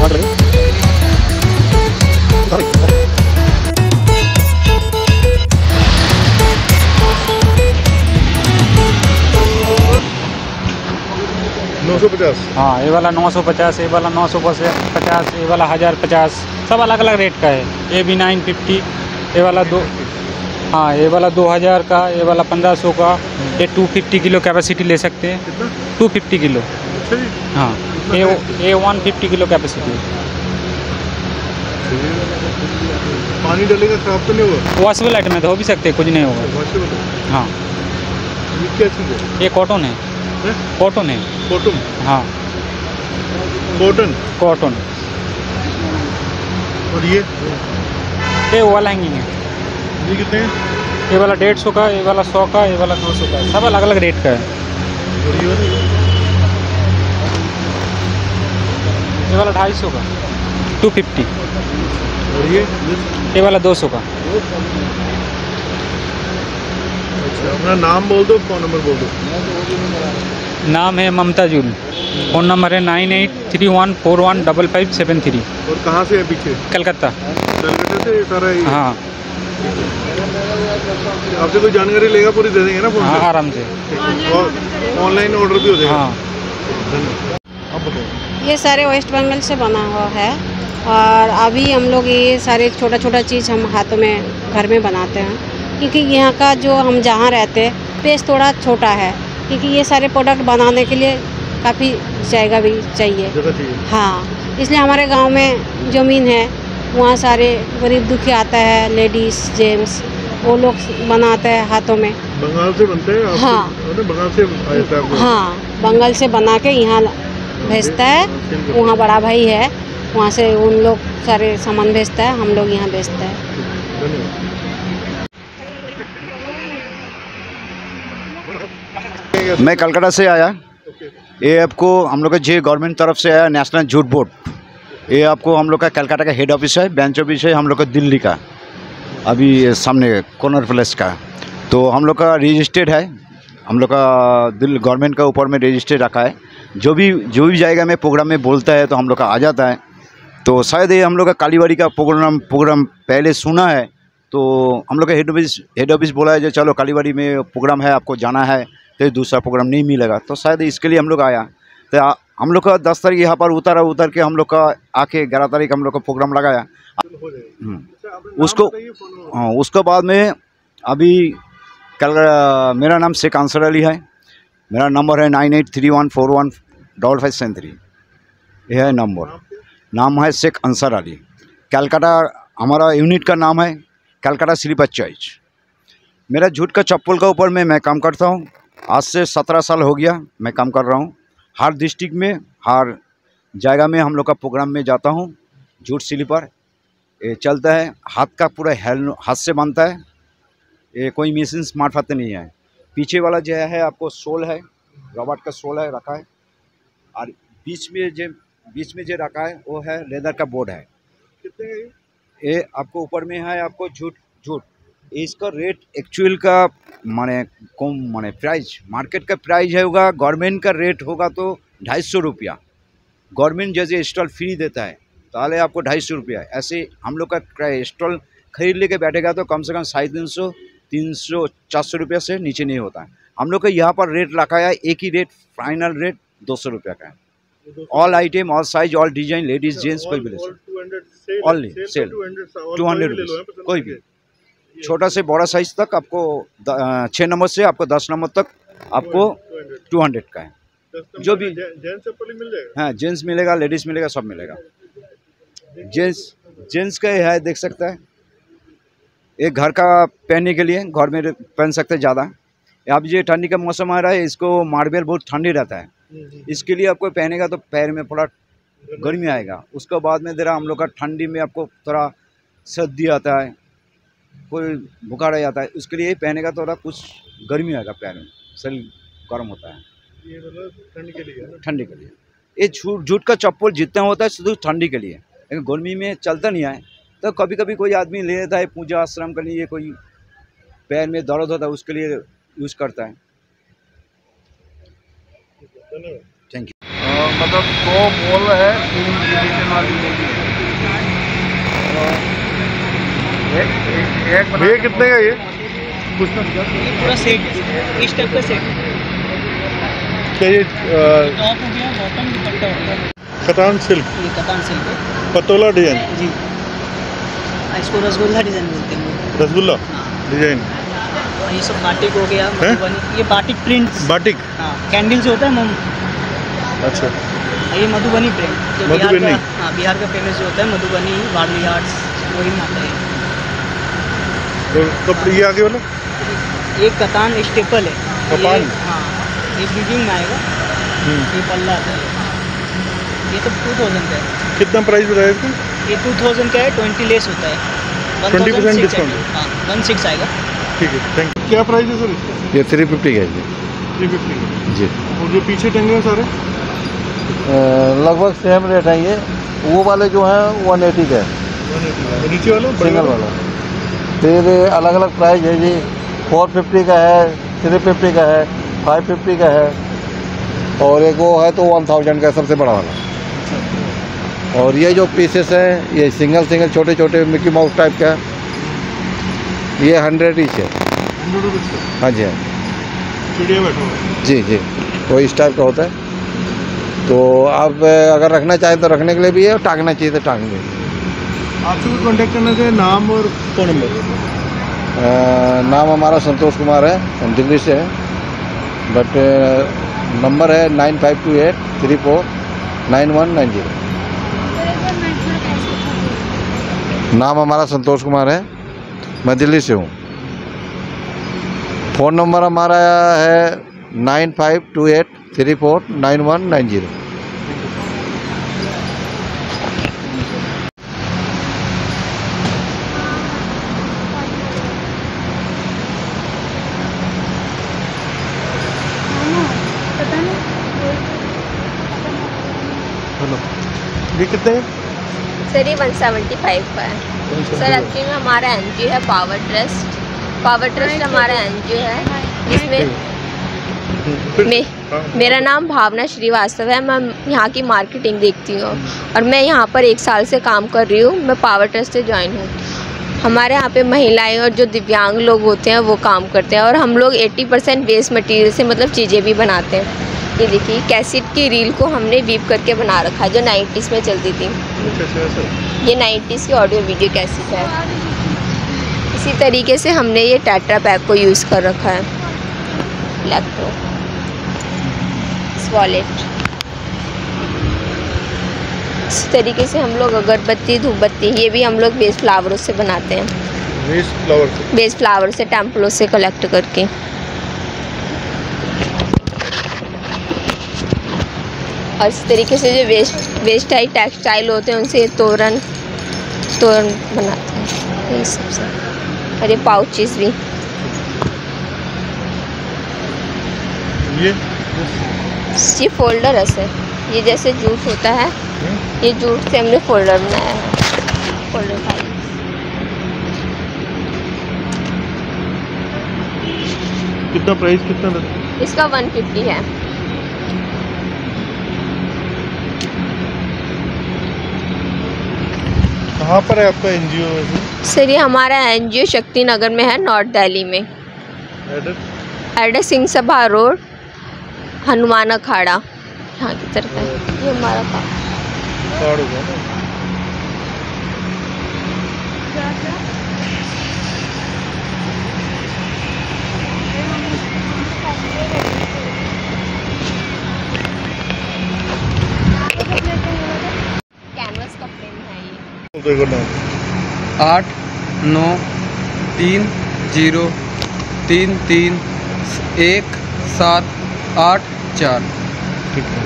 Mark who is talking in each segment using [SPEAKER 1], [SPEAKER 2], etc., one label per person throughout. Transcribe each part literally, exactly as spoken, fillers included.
[SPEAKER 1] नौ सौ पचास।
[SPEAKER 2] हाँ, ये वाला नौ सौ पचास, ये वाला नौ सौ पचास, ये वाला हज़ार पचास, सब अलग अलग रेट का है। ये भी नाइन फिफ्टी, ये वाला दो हाँ ये वाला दो हज़ार का, ये वाला पंद्रह सौ का। ये टू फिफ्टी किलो कैपेसिटी ले सकते हैं।
[SPEAKER 1] कितना?
[SPEAKER 2] Two fifty kilo.
[SPEAKER 1] अच्छा जी।
[SPEAKER 2] हाँ, ये ये वन फिफ्टी किलो कैपेसिटी है।
[SPEAKER 1] पानी डालेगा खराब तो नहीं होगा?
[SPEAKER 2] वॉशेबल आइटम है तो हो भी सकते हैं, कुछ नहीं होगा।
[SPEAKER 1] वॉशेबल है।
[SPEAKER 2] हाँ,
[SPEAKER 1] ये क्या चीज़ है?
[SPEAKER 2] ये कॉटन है।
[SPEAKER 1] है?
[SPEAKER 2] कॉटन है।
[SPEAKER 1] कॉटन?
[SPEAKER 2] हाँ,
[SPEAKER 1] कॉटन।
[SPEAKER 2] कॉटन।
[SPEAKER 1] और ये
[SPEAKER 2] ये वॉल हैंगिंग है।
[SPEAKER 1] ये कितने हैं?
[SPEAKER 2] ये वाला डेढ़ सौ का, ये वाला सौ का, ये वाला दो सौ का, सब अलग अलग रेट का है।
[SPEAKER 1] और ये
[SPEAKER 2] ये वाला ढाई सौ का, टू फिफ्टी।
[SPEAKER 1] और ये
[SPEAKER 2] ये वाला दो सौ का।
[SPEAKER 1] अच्छा, अपना नाम बोल दो, फ़ोन नंबर बोल दो।
[SPEAKER 2] नाम है ममता जुल, फ़ोन नंबर है nine eight three one four one double five seven three.
[SPEAKER 1] और कहाँ से है पीछे?
[SPEAKER 2] कलकत्ता।
[SPEAKER 1] कलकत्ता से सारा ही?
[SPEAKER 2] हाँ
[SPEAKER 1] आपसे कोई जानकारी लेगा पूरी दे देंगे ना फोन
[SPEAKER 2] हाँ,
[SPEAKER 1] से?
[SPEAKER 2] आराम से।
[SPEAKER 1] और ऑनलाइन ऑर्डर भी हो जाएगा?
[SPEAKER 2] हाँ।
[SPEAKER 1] धन्यवाद। आप बताइए।
[SPEAKER 3] ये सारे वेस्ट बंगाल से बना हुआ है और अभी हम लोग ये सारे छोटा छोटा चीज़ हम हाथों में घर में बनाते हैं, क्योंकि यहाँ का जो हम जहाँ रहते हैं पेस थोड़ा छोटा है, क्योंकि ये सारे प्रोडक्ट बनाने के लिए काफ़ी जगह भी चाहिए।
[SPEAKER 1] जगह चाहिए।
[SPEAKER 3] हाँ, इसलिए हमारे गांव में ज़मीन है, वहाँ सारे गरीब दुखी आता है, लेडीज़ जेंट्स, वो लोग बनाते हैं हाथों में।
[SPEAKER 1] बंगाल से बनते हैं? आप
[SPEAKER 3] हाँ।
[SPEAKER 1] तो, बंगाल से आया था आपको?
[SPEAKER 3] हाँ, बंगाल से बना के यहाँ भेजता है। वहाँ बड़ा भाई है, वहाँ से उन लोग सारे सामान भेजता है, हम लोग यहाँ भेजते हैं।
[SPEAKER 1] धन्यवाद।
[SPEAKER 4] मैं कलकत्ता से आया। ये आपको हम लोग का जे गवर्नमेंट तरफ से आया, नेशनल जूट बोर्ड। ये आपको हम लोग का कलकत्ता का हेड ऑफिस है, बेंच ऑफिस है हम लोग का दिल्ली का, अभी सामने कॉर्नर प्लेस का। तो हम लोग का रजिस्टर्ड है, हम लोग का दिल्ली गवर्नमेंट का ऊपर में रजिस्टर्ड रखा है। जो भी जो भी जाएगा में प्रोग्राम में बोलता है तो हम लोग का आ जाता है। तो शायद ये हम लोग का कालीबाड़ी का प्रोग्राम प्रोग्राम पहले सुना है, तो हम लोग का हेड ऑफिस हेड ऑफिस बोला है जो चलो कालीबाड़ी में प्रोग्राम है, आपको जाना है, तो दूसरा प्रोग्राम नहीं मिलेगा। तो शायद इसके लिए हम लोग आया। तो आ, हम लोग का दस तारीख यहाँ पर उतारा, उतर के हम लोग का आके ग्यारह तारीख हम लोग का प्रोग्राम लगाया। उसको हाँ, उसके बाद में अभी कल मेरा नाम शेख अंसर अली है। मेरा नंबर है nine eight three one four one double five seven three. यह है नंबर। नाम है शेख अंसर अली। कलकत्ता हमारा यूनिट का नाम है कलकत्ता स्लीपर चॉइस। मेरा जूट का चप्पल का ऊपर में मैं काम करता हूँ। आज से सत्रह साल हो गया मैं काम कर रहा हूँ। हर डिस्ट्रिक्ट में हर जगह में हम लोग का प्रोग्राम में जाता हूँ। जूट स्लीपर ये चलता है, हाथ का पूरा हेल हाथ से बनता है, ये कोई मशीन मार्फत नहीं है। पीछे वाला जो है आपको सोल है, रबड़ का सोल है रखा है, और बीच में जो बीच में जो रखा है वो है लेदर का बोर्ड है।
[SPEAKER 1] कितने है?
[SPEAKER 4] ये आपको ऊपर में है आपको जूट जूट इसका रेट एक्चुअल का माने कम माने प्राइस मार्केट का प्राइस है होगा, गवर्नमेंट का रेट होगा तो ढाई सौ रुपया। गवर्नमेंट जैसे स्टॉल फ्री देता है ताले आपको ढाई सौ रुपया। ऐसे हम लोग का स्टॉल खरीद लेके बैठेगा तो कम से कम साढ़े तीन सौ तीन सौ चार सौ रुपया से नीचे नहीं होता है। हम लोग का यहाँ पर रेट रखा है एक ही रेट, फाइनल रेट दो सौ रुपया का है। All item, all size, all design, ladies gents कोई भी ले सकते, only sale two hundred rupees. कोई भी छोटा से बड़ा साइज तक आपको छः नंबर से आपको दस नंबर तक आपको टू हंड्रेड का है। जो भी
[SPEAKER 1] जेंट्स चप्पल मिल जाएगा?
[SPEAKER 4] हाँ, जेंट्स मिलेगा, लेडीज़ मिलेगा, सब मिलेगा। जेंट्स जेंट्स का है, देख सकता है, एक घर का पहनने के लिए घर में पहन सकते हैं ज़्यादा। अब ये ठंडी का मौसम आ रहा है, इसको मार्बल बहुत ठंडी रहता है, इसके लिए आपको पहनेगा तो पैर में थोड़ा गर्मी आएगा। उसके बाद में जरा हम लोग का ठंडी में आपको थोड़ा सर्दी आता है, कोई बुखार आ जाता है, उसके लिए पहनेगा तो थोड़ा कुछ गर्मी आएगा, पैर में शरीर गर्म होता है।
[SPEAKER 1] ये मतलब ठंड के लिए है?
[SPEAKER 4] ठंडी के लिए ये जूट जूट का चप्पल जितना होता है सिर्फ ठंडी के लिए, लेकिन गर्मी में चलता नहीं है। तो कभी कभी कोई आदमी ले लेता है पूजा आश्रम के लिए, कोई पैर में दर्द होता है उसके लिए यूज़ करता है।
[SPEAKER 1] धन्यवाद।
[SPEAKER 4] Thank you.
[SPEAKER 1] मतलब दो बॉल है, तीन डिवीजन वाली लेडी है। भैया कितने का ये कुछ ना
[SPEAKER 5] पूरा सेट इस टाइप का सेट
[SPEAKER 1] क्या ये
[SPEAKER 5] टॉप हो गया, बॉटम दुपट्टा हो गया।
[SPEAKER 1] कतान सिल्क
[SPEAKER 5] ये कतान सिल्क है
[SPEAKER 1] पतोला डिजाइन,
[SPEAKER 5] जी। इसको रसगुल्ला डिजाइन बोलते हैं।
[SPEAKER 1] रसगुल्ला डिजाइन,
[SPEAKER 5] और ये सब बाटिक हो गया, मधुबनी। ये बाटिक प्रिंट,
[SPEAKER 1] बाटिक।
[SPEAKER 5] हाँ, कैंडल से होता है मोम।
[SPEAKER 1] अच्छा,
[SPEAKER 5] ये मधुबनी प्रिंट जो बिहार
[SPEAKER 1] मधुबनी।
[SPEAKER 5] का, हाँ, बिहार का फेमस जो होता है मधुबनी वारली आर्ट्स, वही में आता है।
[SPEAKER 1] तो कब ये आगे वाला
[SPEAKER 5] ये कतान स्टेपल है।
[SPEAKER 1] कतान?
[SPEAKER 5] ये, हाँ, ये बीडिंग में आएगा। ये पल्ला आता है। ये सब टू थाउजेंड का है।
[SPEAKER 1] कितना प्राइस बताया इसका?
[SPEAKER 5] ये टू थाउजेंड का है, ट्वेंटी लेस होता है।
[SPEAKER 1] Twenty percent discount?
[SPEAKER 5] हाँ, वन सिक्स आएगा।
[SPEAKER 1] ठीक है, थैंक यू। क्या प्राइस है सर इसका?
[SPEAKER 4] ये थ्री फिफ्टी का है जी।
[SPEAKER 1] थ्री फिफ्टी
[SPEAKER 4] जी।
[SPEAKER 1] और जो पीछे टंगे हैं सारे
[SPEAKER 4] लगभग सेम रेट है ये। वो वाले जो हैं वन एटी का है,
[SPEAKER 1] और नीचे वाला
[SPEAKER 4] सिंगल वाला। फिर अलग अलग प्राइस है जी, फोर फिफ्टी का है, थ्री फिफ्टी का है, फाइव फिफ्टी का है, और एक वो है तो वन थाउजेंड का है, सबसे बड़ा वाला। और ये जो पीसेस हैं ये सिंगल सिंगल छोटे छोटे मिकी माउस टाइप का, ये हंड्रेड ईच है।
[SPEAKER 1] हंड्रेड रुपीज़ का
[SPEAKER 4] हाँ जी हाँ
[SPEAKER 1] चिड़िया बैठा हुआ है।
[SPEAKER 4] जी जी, वो इस टाइप का होता है। तो आप अगर रखना चाहें तो रखने के लिए भी है, और टांगना चाहिए तो टांग भी।
[SPEAKER 1] आपसे भी कॉन्टैक्ट करना चाहिए, नाम और फ़ोन नंबर।
[SPEAKER 4] नाम हमारा संतोष कुमार है, हम दिल्ली से हैं, बट नंबर है nine five two eight three four nine one nine zero. नाम हमारा संतोष कुमार है, मैं दिल्ली से हूँ। फ़ोन नंबर हमारा है nine five two eight three four nine one nine zero.
[SPEAKER 1] Hello, ये कितने हैं?
[SPEAKER 6] सर ये वन सेवेंटी फाइव का है। सर एक्चुअली में हमारा एनजीओ है पावर ट्रस्ट। पावर ट्रस्ट हमारा एनजीओ है, जिसमें मे, मेरा नाम भावना श्रीवास्तव है। मैं यहाँ की मार्केटिंग देखती हूँ और मैं यहाँ पर एक साल से काम कर रही हूँ। मैं पावर ट्रस्ट से ज्वाइन हूँ। हमारे यहाँ पे महिलाएं और जो दिव्यांग लोग होते हैं वो काम करते हैं, और हम लोग अस्सी परसेंट वेस्ट मटेरियल से मतलब चीज़ें भी बनाते हैं। ये देखिए कैसेट की रील को हमने वीव करके बना रखा है, जो नाइन्टीज़ में चलती थी। ये नाइन्टीज़ की ऑडियो वीडियो कैसेट है। इसी तरीके से हमने ये टेट्रा पैक को यूज़ कर रखा है, इलेक्ट्रो वॉलेट। इसी तरीके से हम लोग अगरबत्ती, धूपबत्ती, ये भी हम लोग वेस्ट फ्लावरों से बनाते हैं।
[SPEAKER 1] वेस्ट फ्लावर से?
[SPEAKER 6] वेस्ट फ्लावर से, टेम्पलों से कलेक्ट करके। और इस तरीके से जो वेस्ट वेस्ट टाइप टेक्सटाइल होते हैं उनसे तोरण तोरण बनाते हैं, यही सब से। और ये पाउचेस भी।
[SPEAKER 1] ये
[SPEAKER 6] ये फोल्डर है सर, ये जैसे जूट होता है, ये जूट से हमने फोल्डर बनाया है। फोल्डर फाइल
[SPEAKER 1] कितना प्राइस कितना था?
[SPEAKER 6] इसका वन फिफ्टी है।
[SPEAKER 1] कहाँ पर है आपका एनजीओ?
[SPEAKER 6] सर ये हमारा एनजीओ शक्ति नगर में है, नॉर्थ दिल्ली में।
[SPEAKER 1] Address?
[SPEAKER 6] Address Singh Sabha road, Hanuman अखाड़ा, यहाँ की तरफ है। ये हमारा काम
[SPEAKER 1] कार्ड होगा ना?
[SPEAKER 6] कैनवस का फ्रेम है ये।
[SPEAKER 1] देखो नाम।
[SPEAKER 7] आठ नौ तीन जीरो तीन तीन एक सात आठ चार।
[SPEAKER 1] ठीक है।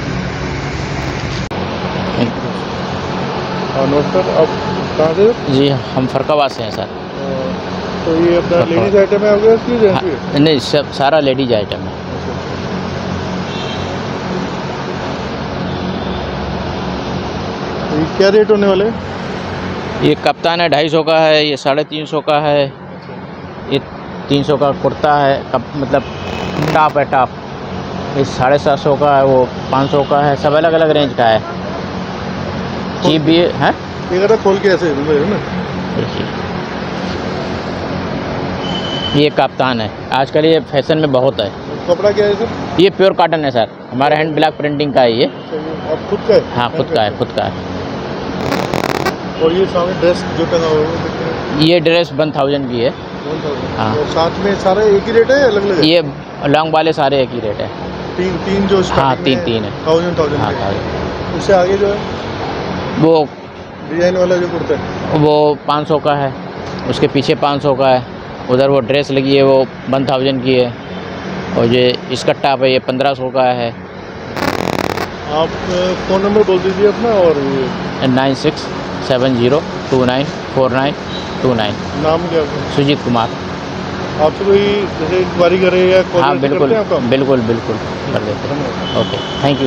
[SPEAKER 1] हाँ नमस्कार, आप कहाँ से?
[SPEAKER 8] जी हम फरकाबाद से हैं सर।
[SPEAKER 1] तो ये अपना लेडीज आइटम है आपके पास?
[SPEAKER 8] हाँ, नहीं सब सारा लेडीज आइटम है।
[SPEAKER 1] तो ये क्या रेट होने वाले हैं?
[SPEAKER 8] ये कप्तान है ढाई सौ का है, ये साढ़े तीन सौ का है, ये तीन सौ का कुर्ता है, कप मतलब टॉप है टॉप। ये साढ़े सात सौ का है, वो पाँच सौ का है, सब अलग अलग रेंज का है। चीप भी है।
[SPEAKER 1] ये करा खोल के ऐसे है ना।
[SPEAKER 8] देखिए ये कप्तान है, आजकल ये फैशन में बहुत है।
[SPEAKER 1] कपड़ा क्या है सर?
[SPEAKER 8] ये प्योर कॉटन है सर, हमारा हैंड ब्लॉक प्रिंटिंग का है ये।
[SPEAKER 1] आप खुद का है?
[SPEAKER 8] हाँ खुद का है, खुद का है।
[SPEAKER 1] और ये सामने ड्रेस जो टंगा हुआ है वो कितने का?
[SPEAKER 8] ये ड्रेस वन थाउजेंड की है।
[SPEAKER 1] One thousand.
[SPEAKER 8] हाँ।
[SPEAKER 1] और साथ में सारे एक ही रेट है अलग अलग?
[SPEAKER 8] ये लॉन्ग वाले सारे एक ही रेट है।
[SPEAKER 1] तीन तीन जो
[SPEAKER 8] हाँ तीन तीन है।
[SPEAKER 1] Thousand thousand.
[SPEAKER 8] हाँ थाउजेंड।
[SPEAKER 1] उससे आगे जो है
[SPEAKER 8] वो
[SPEAKER 1] डिजाइन वाला जो कुर्ता है
[SPEAKER 8] वो पाँच सौ का है, उसके पीछे पाँच सौ का है, उधर वो ड्रेस लगी है वो वन थाउजेंड की है, और ये इसका टॉप है ये पंद्रह सौ का है।
[SPEAKER 1] आप फ़ोन नंबर बोल दीजिए अपना। और ये
[SPEAKER 8] nine six seven zero two nine four nine two nine.
[SPEAKER 1] नाम क्या है?
[SPEAKER 8] सुजीत कुमार।
[SPEAKER 1] आपसे कोई जैसे इंक्वायरी करे या कॉल
[SPEAKER 8] हाँ
[SPEAKER 1] करते
[SPEAKER 8] बिल्कुल
[SPEAKER 1] हैं आपका?
[SPEAKER 8] बिल्कुल बिल्कुल कर देते हैं। Okay thank you.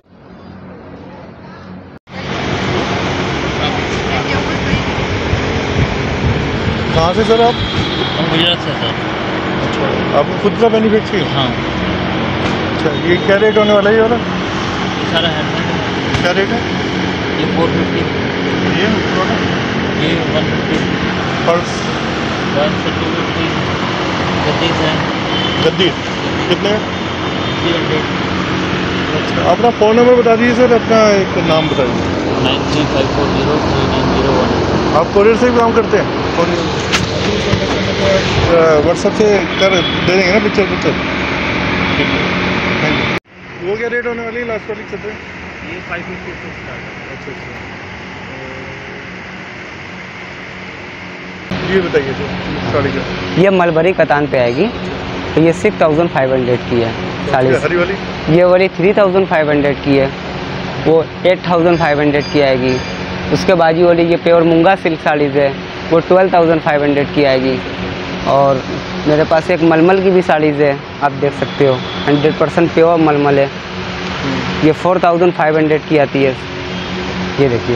[SPEAKER 1] कहाँ से सर आप?
[SPEAKER 9] हम गुजरात से सर।
[SPEAKER 1] अच्छा, आपको खुद का मैन्युफैक्चरिंग?
[SPEAKER 9] हाँ।
[SPEAKER 1] अच्छा, ये क्या रेट होने वाला है ये वाला?
[SPEAKER 9] ये सारा हैंडमेड।
[SPEAKER 1] क्या रेट है?
[SPEAKER 9] ये फोर फिफ्टी।
[SPEAKER 1] ये वाला?
[SPEAKER 9] ये वन फिफ्टी।
[SPEAKER 1] पर्स?
[SPEAKER 9] वन से टू फिफ्टी। गद्दीस है।
[SPEAKER 1] गद्दी कितने?
[SPEAKER 9] Three hundred.
[SPEAKER 1] अच्छा, अपना फ़ोन नंबर बता दीजिए सर, अपना एक नाम बता दीजिए।
[SPEAKER 9] Nine three five four zero three nine zero one.
[SPEAKER 1] आप कोरियर से भी काम करते हैं? व्हाट्सएप से कर दे देंगे ना पिक्चर पिक्चर। Thank you. वो क्या रेट होने वाली है लास्ट वाली चल रही है?
[SPEAKER 9] ये फाइव फिफ्टी से स्टार्ट है।
[SPEAKER 1] अच्छा अच्छा। ये बताइए सर साड़ी का।
[SPEAKER 10] ये मलबरी कतान पे आएगी, तो ये सिक्स थाउजेंड फाइव हंड्रेड की है साड़ी।
[SPEAKER 1] हरी वाली?
[SPEAKER 10] ये वाली थ्री थाउजेंड फाइव हंड्रेड की है, वो एट थाउजेंड फाइव हंड्रेड की आएगी। उसके बाजू वाली ये प्योर मूंगा सिल्क साड़ीज़ है, वो ट्वेल्व थाउजेंड फाइव हंड्रेड की आएगी। और मेरे पास एक मलमल की भी साड़ीज़ है, आप देख सकते हो, हंड्रेड परसेंट प्योर मलमल है, ये फोर थाउजेंड फाइव हंड्रेड की आती है, ये देखिए।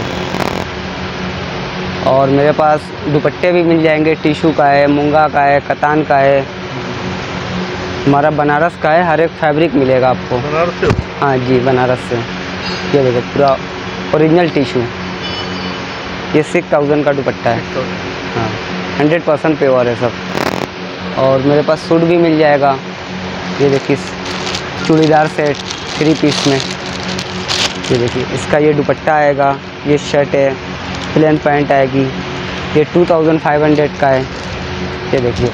[SPEAKER 10] और मेरे पास दुपट्टे भी मिल जाएंगे, टिशू का है, मूंगा का है, कतान का है, हमारा बनारस का है, हर एक फैब्रिक मिलेगा आपको।
[SPEAKER 1] बनारस से?
[SPEAKER 10] हाँ जी बनारस से। ये देखो पूरा ओरिजिनल टिशू, ये सिक्स थाउजेंड का दुपट्टा है। हाँ हंड्रेड परसेंट प्योर है सब। और मेरे पास सूट भी मिल जाएगा, ये देखिए चूड़ीदार सेट थ्री पीस में, ये देखिए इसका ये दुपट्टा आएगा, ये शर्ट है, प्लेन पैंट आएगी, ये टू थाउजेंड फाइव हंड्रेड का है, ये देखिए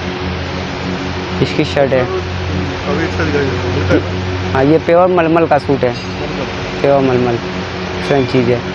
[SPEAKER 10] इसकी शर्ट है।
[SPEAKER 1] अभी इसका दिखाइए।
[SPEAKER 10] हाँ ये प्योर मलमल का सूट है, प्योर मलमल फ्रेंच चीज़ है।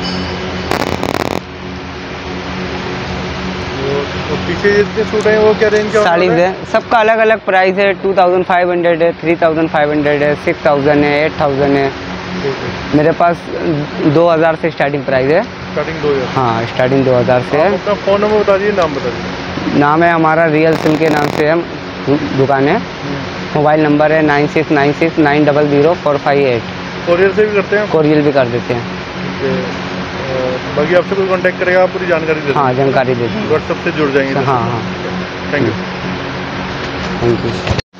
[SPEAKER 1] और पीछे जितने सूट हैं वो क्या रेंज का?
[SPEAKER 10] साड़ीज़ है, सबका अलग अलग प्राइस है, टू थाउजेंड फाइव हंड्रेड है, थ्री थाउजेंड फाइव हंड्रेड है, सिक्स थाउजेंड है, एट थाउजेंड है। मेरे पास दो हज़ार से स्टार्टिंग प्राइस है।
[SPEAKER 1] स्टार्टिंग दो हज़ार?
[SPEAKER 10] हाँ स्टार्टिंग दो हज़ार से है।
[SPEAKER 1] अपना फ़ोन नंबर बता दीजिए, नाम बता दीजिए।
[SPEAKER 10] नाम है हमारा रियल सिल्क के नाम से है दुकान है। मोबाइल नंबर है nine six nine six nine double zero four five eight.
[SPEAKER 1] Courier से भी करते हैं?
[SPEAKER 10] कोरियर भी कर देते हैं।
[SPEAKER 1] बाकी आपसे कोई कांटेक्ट करेगा आप पूरी जानकारी दे देंगे?
[SPEAKER 10] हाँ जानकारी दे देंगे,
[SPEAKER 1] व्हाट्सएप से जुड़ जाएंगे।
[SPEAKER 10] हाँ हाँ
[SPEAKER 1] thank you.
[SPEAKER 10] Thank you.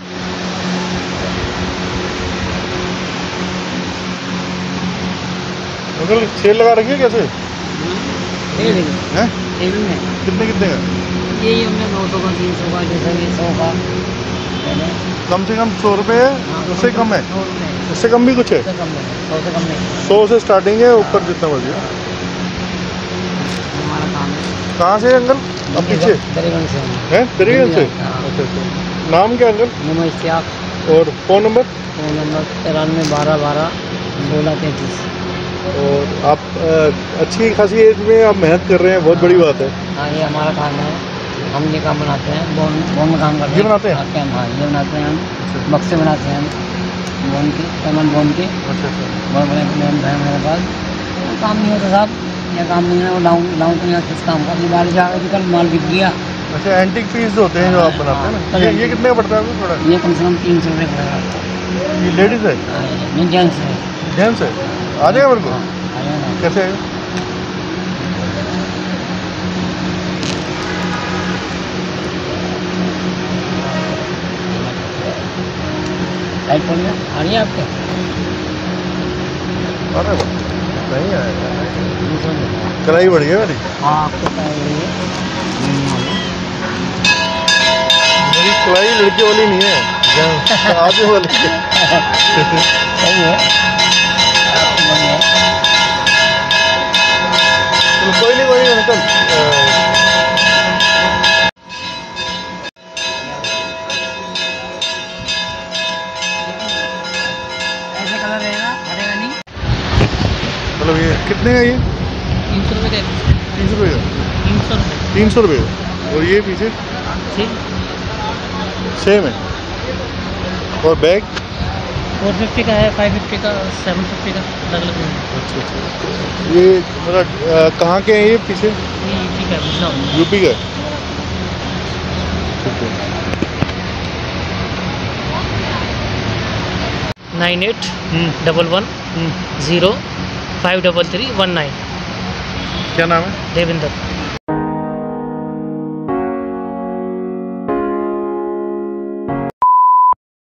[SPEAKER 1] Uncle sale लगा रखी है कैसे?
[SPEAKER 5] ये देखिए,
[SPEAKER 1] हैं?
[SPEAKER 5] ये भी है।
[SPEAKER 1] कितने कितने का?
[SPEAKER 5] ये ही हमने नौ सौ का, तीन सौ का, जैसा कि सौ का पहले।
[SPEAKER 1] कम से कम सौ रुपये है, उससे कम है?
[SPEAKER 5] सौ रुपये है,
[SPEAKER 1] उससे कम भी कुछ है?
[SPEAKER 5] उससे कम नहीं, सौ से कम नहीं।
[SPEAKER 1] सौ से स्टार्टिंग है, ऊपर जितना मर्जी है।
[SPEAKER 5] हमारा काम है।
[SPEAKER 1] कहाँ से है अंकल? अब पीछे
[SPEAKER 5] दरीगंज से हैं।
[SPEAKER 1] हैं? दरीगंज से?
[SPEAKER 5] हाँ।
[SPEAKER 1] अच्छा अच्छा। नाम क्या अंकल?
[SPEAKER 5] मोहम्मद इश्तियाक।
[SPEAKER 1] और फ़ोन नंबर?
[SPEAKER 5] फ़ोन नंबर तिरानवे बारह बारह सोलह तैंतीस।
[SPEAKER 1] और आप अ, अच्छी खासी एज में आप मेहनत कर रहे हैं, बहुत बड़ी बात है।
[SPEAKER 5] हाँ ये हमारा काम है, हम ये काम बनाते हैं, बोन बोन में काम करते हैं।
[SPEAKER 1] ये बनाते हैं?
[SPEAKER 5] हाँ हाँ ये बनाते हैं हम, बक्से बनाते हैं हम बोन के, पेमेंट बोन के।
[SPEAKER 1] अच्छा अच्छा।
[SPEAKER 5] बहुत बड़े प्लेन है मेरे पास। काम नहीं होता साहब, ये काम नहीं है, वो लाऊं लाऊं तो यहाँ किस काम का, ये बारिश आ गई कल माल बिक गया।
[SPEAKER 1] अच्छा एंटिक पीस होते हैं जो आप बनाते हैं ना, ये ये कितने का पड़ता है आपको? थोड़ा
[SPEAKER 5] ये कम से कम तीन सौ रुपये पड़ेगा।
[SPEAKER 1] ये लेडीज़ है?
[SPEAKER 5] हाँ ये जेंट्स है।
[SPEAKER 1] जेंट्स है? आ जाएगा मेरे को?
[SPEAKER 5] हाँ आ जाएगा।
[SPEAKER 1] कैसे आएगा?
[SPEAKER 5] साइड पर में आ रही है आपके?
[SPEAKER 1] अरे नहीं आएगा, कढ़ाई बढ़िया वाली।
[SPEAKER 5] हाँ आपको
[SPEAKER 1] मेरी कढ़ाई लड़के वाली नहीं है, आगे वाली है।
[SPEAKER 5] सही है।
[SPEAKER 1] चलो कोई नहीं कोई नहीं अंकल।
[SPEAKER 5] ऐसे कलर रहेगा, हटेगा नहीं।
[SPEAKER 1] मतलब ये कितने का ये?
[SPEAKER 5] तीन सौ रुपये का।
[SPEAKER 1] तीन सौ रुपये का?
[SPEAKER 5] तीन सौ रुपये।
[SPEAKER 1] तीन सौ रुपये का। और ये पीछे
[SPEAKER 5] ठीक।
[SPEAKER 1] सेम है। और बैग
[SPEAKER 5] फोर फिफ्टी का है, फाइव फिफ्टी का, सेवन फिफ्टी का, अलग अलग है।
[SPEAKER 1] अच्छा अच्छा। ये मतलब कहाँ के हैं ये पीछे?
[SPEAKER 5] ये यूपी का है,
[SPEAKER 1] यूपी का है। ठीक है।
[SPEAKER 5] Nine eight double one zero five double three one nine.
[SPEAKER 1] क्या नाम है?
[SPEAKER 5] देवेंद्र।